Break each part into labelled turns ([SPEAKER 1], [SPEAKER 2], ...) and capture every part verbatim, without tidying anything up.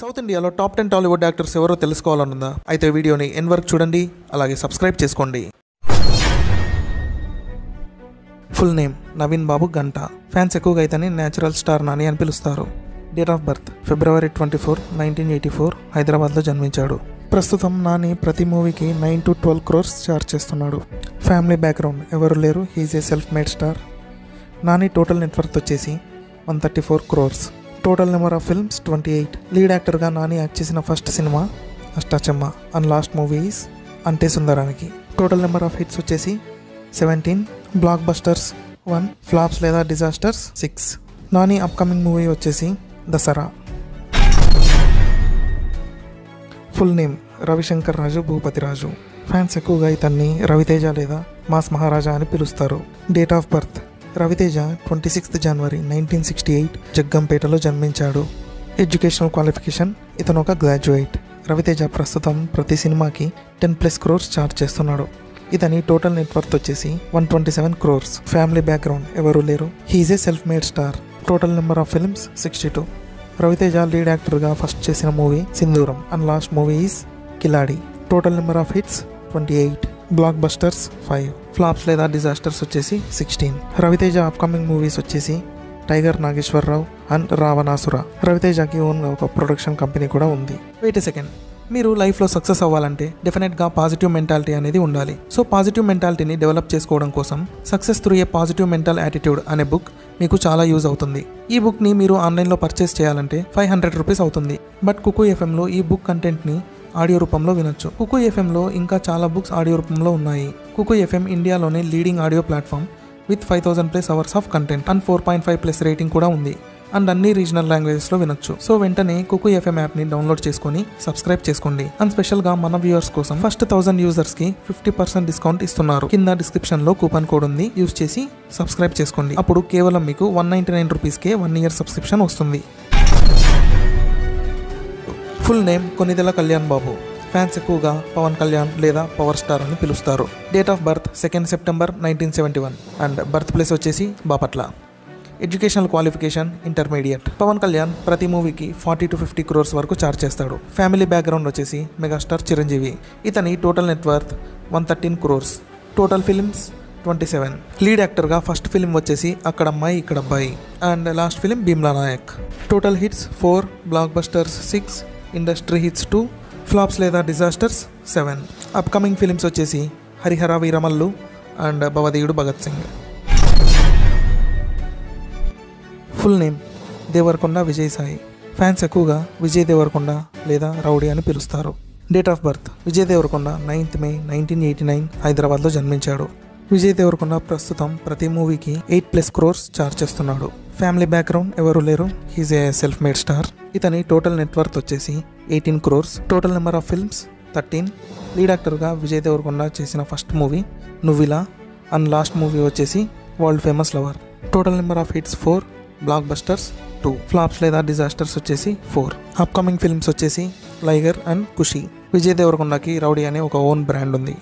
[SPEAKER 1] South ఇండియాలో top ten Tollywood actors ఎవరో తెలుసుకోవాలనుందా? అయితే వీడియోని ఎన్ వరకు చూడండి, అలాగే సబ్స్క్రైబ్ చేసుకోండి. ఫుల్ నేమ్ నవీన్ బాబు గంట. ఫ్యాన్స్ ఎక్కువగా అయితేనే న్యాచురల్ స్టార్ నాని అని పిలుస్తారు. Date of birth February twenty four nineteen eighty four హైదరాబాద్లో జన్మించాడు. ప్రస్తుతం నాని ప్రతి మూవీకి nine to twelve crores charge చేస్తున్నాడు. ఫ్యామిలీ బ్యాక్గ్రౌండ్ ఎవరు లేరు, he is a self made star. Nani total net worth వచ్చేసి one thirty four crores. Total number of films twenty eight. Lead యాక్టర్గా నాని యాక్ట్ చేసిన ఫస్ట్ సినిమా Ashtachamma and last movies Ante Sundaraniki. Total number of hits వచ్చేసి seventeen. Blockbusters one, flops లేదా disasters six. Nani upcoming movie వచ్చేసి Dasara. Full name Ravishankar Raju Bhupathi Raju. Fans ఎక్కువగా ఇతన్ని రవితేజ లేదా mass Maharaja అని పిలుస్తారు. Date of birth Raviteja twenty sixth January nineteen sixty eight జగ్గంపేటలో జన్మించాడు. ఎడ్యుకేషనల్ క్వాలిఫికేషన్ ఇతను ఒక గ్రాడ్యుయేట్. రవితేజ ప్రస్తుతం ప్రతి సినిమాకి టెన్ ప్లస్ క్రోర్స్ చార్జ్ చేస్తున్నాడు. ఇతని టోటల్ నెట్వర్త్ వచ్చేసి one twenty seven crores. Family background ఎవరు లేరు, he is a self made star. Total number of films sixty two. Raviteja lead యాక్టర్గా ఫస్ట్ చేసిన movie Sindhooram and last movie is Khiladi. Total number of hits twenty eight. Blockbusters five. Flops లేదా disasters వచ్చేసి sixteen. Raviteja upcoming movies వచ్చేసి tiger Nageswararao and Ravanasura. రవితేజకి ఓన్గా ఒక production company కూడా ఉంది. వెయిట్ ఎ సెకండ్, మీరు లైఫ్లో సక్సెస్ అవ్వాలంటే డెఫినెట్గా పాజిటివ్ మెంటాలిటీ అనేది ఉండాలి. సో పాజిటివ్ మెంటాలిటీని డెవలప్ చేసుకోవడం కోసం success through a positive mental attitude అనే బుక్ మీకు చాలా యూజ్ అవుతుంది. ఈ బుక్ని మీరు ఆన్లైన్లో పర్చేస్ చేయాలంటే ఫైవ్ హండ్రెడ్ రూపీస్ అవుతుంది. బట్ కుకు ఎఫ్ఎంలో ఈ బుక్ కంటెంట్ని ఆడియో రూపంలో వినొచ్చు. కుకు ఎఫ్ఎంలో ఇంకా చాలా బుక్స్ ఆడియో రూపంలో ఉన్నాయి. కుకు ఎఫ్ఎం ఇండియాలోనే leading audio platform with five thousand plus hours of content and four point five plus rating కూడా ఉంది. అండ్ అన్ని రీజనల్ లాంగ్వేజెస్లో వినొచ్చు. సో వెంటనే కుకు ఎఫ్ఎం యాప్ని డౌన్లోడ్ చేసుకొని సబ్స్క్రైబ్ చేసుకోండి. అండ్ స్పెషల్గా మన వ్యూవర్స్ కోసం ఫస్ట్ థౌసండ్ యూజర్స్కి ఫిఫ్టీ పర్సెంట్ డిస్కౌంట్ ఇస్తున్నారు. కింద డిస్క్రిప్షన్లో కూపన్ కోడ్ ఉంది, యూజ్ చేసి సబ్స్క్రైబ్ చేసుకోండి. అప్పుడు కేవలం మీకు వన్ నైంటీ నైన్ రూపీస్కే వన్ ఇయర్ సబ్స్క్రిప్షన్ వస్తుంది. Full name Konidela Kalyan Babu. Fans ఎక్కువగా పవన్ కళ్యాణ్ లేదా పవర్ స్టార్ అని పిలుస్తారు. Date of birth second September nineteen seventy one and birth place వచ్చేసి Bapatla. Educational qualification intermediate. Pawan Kalyan ప్రతి మూవీకి ఫార్టీ టు ఫిఫ్టీ క్రోర్స్ వరకు చార్జ్ చేస్తాడు. ఫ్యామిలీ బ్యాక్గ్రౌండ్ వచ్చేసి మెగాస్టార్ చిరంజీవి. ఇతని total net worth one thirteen crores. Total films twenty seven. Lead యాక్టర్గా first film వచ్చేసి Akkada Ammayi Ikkada Abbayi and last film Bheemla Naik. Total hits four. Blockbusters six. Industry hits two. Flops లేదా disasters seven. Upcoming films వచ్చేసి Harihara Veeramallu and Bhavadeeyudu Bhagat Singh. Full name Deverakonda Vijay Sai. Fans ఎక్కువగా విజయ్ దేవరకొండ లేదా rowdy అని పిలుస్తారు. Date of birth Vijay Deverakonda ninth May nineteen eighty nine హైదరాబాద్లో జన్మించాడు. విజయ్ దేవరకొండ ప్రస్తుతం ప్రతి మూవీకి ఎయిట్ ప్లస్ క్రోర్స్ చార్జ్ చేస్తున్నాడు. ఫ్యామిలీ బ్యాక్గ్రౌండ్ ఎవరు లేరు, he's a self made star. ఇతని టోటల్ నెట్వర్త్ వచ్చేసి eighteen crores. Total number of films thirteen. Lead యాక్టర్గా విజయ్ దేవరకొండ చేసిన first movie Nuvvila and last movie వచ్చేసి world famous lover. Total number of hits four. Blockbusters two. Flops లేదా disasters వచ్చేసి four. Upcoming films వచ్చేసి Liger and Kushi. Vijay దేవరకొండకి rowdy అనే ఒక own brand ఉంది.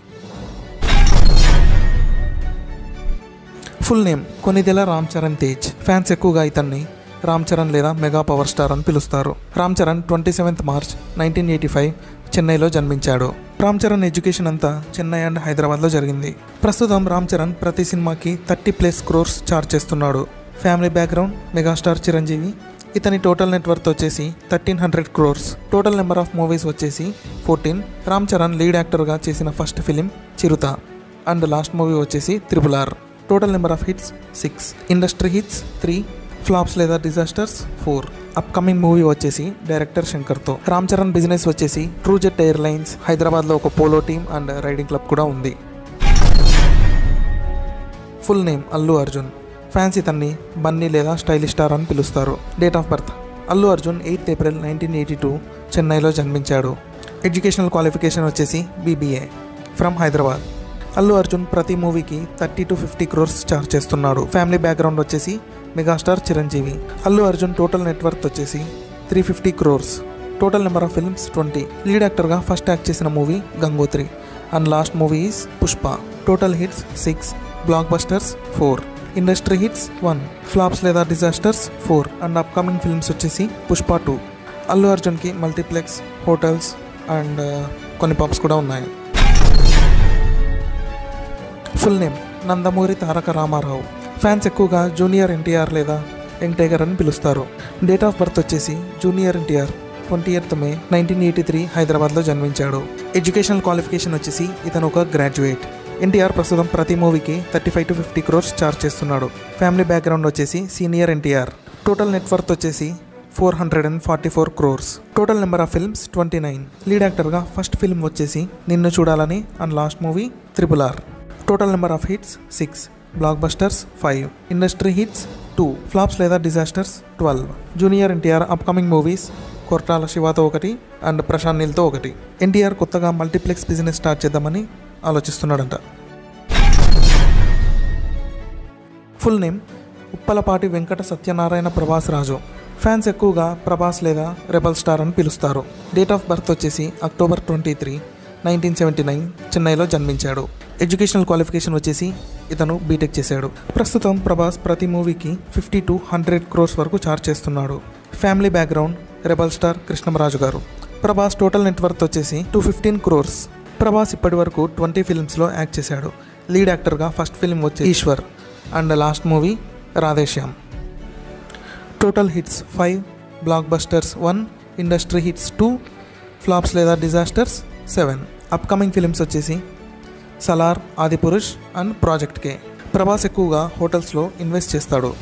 [SPEAKER 1] Full name Konidela Ram Charan Tej. Fans ఎక్కువగా ఇతన్ని రామ్ చరణ్ లేదా మెగా పవర్ స్టార్ అని పిలుస్తారు. Ram Charan twenty seventh March nineteen eighty five చెన్నైలో జన్మించాడు. రామ్ చరణ్ ఎడ్యుకేషన్ అంతా చెన్నై అండ్ హైదరాబాద్లో జరిగింది. ప్రస్తుతం రామ్ చరణ్ ప్రతి సినిమాకి థర్టీ ప్లస్ క్రోర్స్ చార్జ్ చేస్తున్నాడు. Family background megastar Chiranjeevi. ఇతని టోటల్ నెట్వర్త్ వచ్చేసి thirteen hundred crores. Total number of movies వచ్చేసి ఫోర్టీన్. రామ్ చరణ్ లీడ్ యాక్టర్గా చేసిన first film Chirutha and last movie వచ్చేసి triple R. Total number of hits six. Industry hits three. Flops లేదా disasters four. Upcoming movie వచ్చేసి director శంకర్తో. Ram Charan business వచ్చేసి true jet airlines. హైదరాబాద్లో ఒక polo team and riding club కూడా ఉంది. Full name Allu Arjun. Fans ఇతన్ని బన్నీ లేదా స్టైలిష్ స్టార్ అని పిలుస్తారు. Date of birth Allu Arjun eighth April nineteen eighty two చెన్నైలో జన్మించాడు. ఎడ్యుకేషనల్ క్వాలిఫికేషన్ వచ్చేసి బీబీఏ ఫ్రమ్ హైదరాబాద్. అల్లు అర్జున్ ప్రతి మూవీకి thirty to fifty crores charge చేస్తున్నాడు. ఫ్యామిలీ బ్యాక్గ్రౌండ్ వచ్చేసి megastar Chiranjeevi. Allu Arjun total net worth వచ్చేసి three fifty crores. Total number of films twenty. Lead యాక్టర్గా ఫస్ట్ యాక్ట్ చేసిన movie Gangotri and last movie is Pushpa. Total hits six. Blockbusters four. Industry hits one. Flops లేదా disasters four. And upcoming films వచ్చేసి Pushpa two. Allu అర్జున్కి multiplex, hotels and కొన్ని pubs కూడా ఉన్నాయి. Full name Nandamuri Taraka Rama Rao. Fans ఎక్కువగా junior NTR లేదా young tiger అని పిలుస్తారు. డేట్ ఆఫ్ బర్త్ వచ్చేసి junior NTR twenty eighth May nineteen eighty three హైదరాబాద్లో జన్మించాడు. ఎడ్యుకేషనల్ క్వాలిఫికేషన్ వచ్చేసి ఇతను ఒక గ్రాడ్యుయేట్. ఎన్టీఆర్ ప్రస్తుతం ప్రతి మూవీకి thirty five to fifty crores charge చేస్తున్నాడు. ఫ్యామిలీ బ్యాక్గ్రౌండ్ వచ్చేసి సీనియర్ ఎన్టీఆర్. టోటల్ నెట్వర్త్ వచ్చేసి four hundred and forty four crores. Total number of films twenty nine. Lead యాక్టర్గా ఫస్ట్ ఫిల్మ్ వచ్చేసి Ninnu Choodalani and last movie triple R. Total number of hits six. Blockbusters five. Industry hits two. Flops లేదా disasters twelve. Junior NTR upcoming movies Koratala శివతో ఒకటి and Prashanth నీల్తో ఒకటి. ఎన్టీఆర్ కొత్తగా multiplex business start చేద్దామని ఆలోచిస్తున్నాడంట. Full name Uppalapati Venkata Satyanarayana Prabhas Raju. Fans ఎక్కువగా ప్రభాస్ లేదా రెబల్ స్టార్ అని పిలుస్తారు. డేట్ ఆఫ్ బర్త్ వచ్చేసి October twenty three nineteen seventy nine చెన్నైలో జన్మించాడు. ఎడ్యుకేషనల్ క్వాలిఫికేషన్ వచ్చేసి ఇతను బీటెక్ చేశాడు. ప్రస్తుతం ప్రభాస్ ప్రతి మూవీకి ఫిఫ్టీ టు హండ్రెడ్ క్రోర్స్ వరకు చార్జ్ చేస్తున్నాడు. Family background rebel star Krishnam Raju garu. Prabhas total net worth వచ్చేసి టూ ఫిఫ్టీన్ క్రోర్స్. ప్రభాస్ ఇప్పటి వరకు ట్వంటీ ఫిల్మ్స్లో యాక్ట్ చేశాడు. లీడ్ యాక్టర్గా ఫస్ట్ ఫిల్మ్ వచ్చి Eeswar and last movie Radhe Shyam. Total hits five. Blockbusters one. Industry hits two. Flops లేదా డిజాస్టర్స్ సెవెన్. అప్కమింగ్ ఫిల్మ్స్ వచ్చేసి Salaar, Adipurush and project K. Prabhas ఎక్కువగా హోటల్స్లో ఇన్వెస్ట్ చేస్తాడు.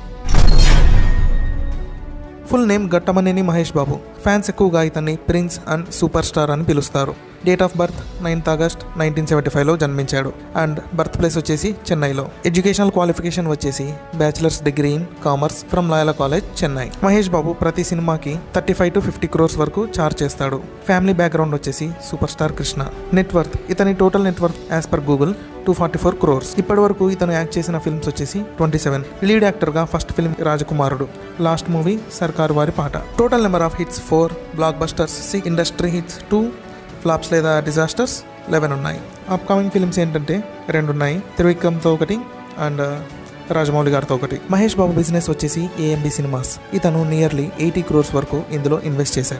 [SPEAKER 1] Full name Ghattamaneni Mahesh Babu. Fans ఎక్కువగా ఇతన్ని ప్రిన్స్ అండ్ సూపర్ స్టార్ అని పిలుస్తారు. Date of birth ninth August nineteen seventy ఫైవ్లో జన్మించాడు అండ్ బర్త్ ప్లేస్ వచ్చేసి చెన్నైలో. ఎడ్యుకేషనల్ క్వాలిఫికేషన్ వచ్చేసి bachelors degree in commerce from Loyola college Chennai. Mahesh Babu ప్రతి సినిమాకి thirty five to fifty crores వరకు చార్జ్ చేస్తాడు. ఫ్యామిలీ బ్యాక్గ్రౌండ్ వచ్చేసి సూపర్ స్టార్ కృష్ణ. నెట్వర్త్ ఇతని total net worth as per Google two forty four crores. ఇప్పటి వరకు ఇతను యాక్ట్ చేసిన ఫిల్మ్స్ వచ్చేసి ట్వంటీ సెవెన్. లీడ్ యాక్టర్గా first film Rajakumarudu, last movie Sarkaru Vaari Paata. Total number of hits four. Blockbusters six. Industry hits two. Flops లేదా disasters eleven ఉన్నాయి. Upcoming films ఏంటంటే రెండు ఉన్నాయి. త్రివిక్రమ్తో ఒకటి అండ్ రాజమౌళి గారితో ఒకటి. మహేష్ బాబు బిజినెస్ వచ్చేసి ఏఎంబి సినిమాస్. ఇతను నియర్లీ ఎయిటీ క్రోర్స్ వరకు ఇందులో ఇన్వెస్ట్ చేశాడు.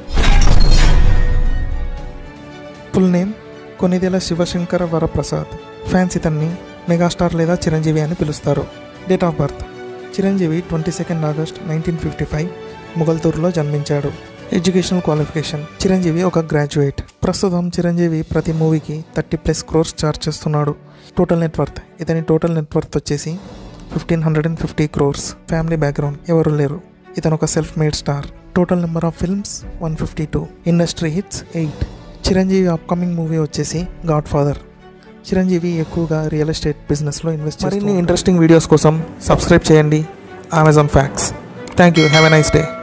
[SPEAKER 1] Full name Konidela Sivasankara Varaprasad. Fans ఇతన్ని మెగాస్టార్ లేదా చిరంజీవి అని పిలుస్తారు. Date of birth Chiranjeevi twenty second August nineteen fifty five ముగల్తూరులో జన్మించాడు. ఎడ్యుకేషనల్ క్వాలిఫికేషన్ చిరంజీవి ఒక గ్రాడ్యుయేట్. ప్రస్తుతం చిరంజీవి ప్రతి మూవీకి థర్టీ ప్లస్ క్రోర్స్ చార్జ్ చేస్తున్నాడు. టోటల్ నెట్వర్త్ ఇతని టోటల్ నెట్వర్త్ వచ్చేసి fifteen hundred and fifty crores. Family background ఎవరు లేరు. ఇతను ఒక self made star. Total number of films one fifty two. Industry hits eight. Chiranjeevi upcoming movie వచ్చేసి గాడ్ ఫాదర్. చిరంజీవి ఎక్కువగా రియల్ ఎస్టేట్ బిజినెస్లో ఇన్వెస్ట్ చేస్తారు. మరిన్ని ఇంట్రెస్టింగ్ వీడియోస్ కోసం సబ్స్క్రైబ్ చేయండి Amazon facts. Thank you. Have a nice day.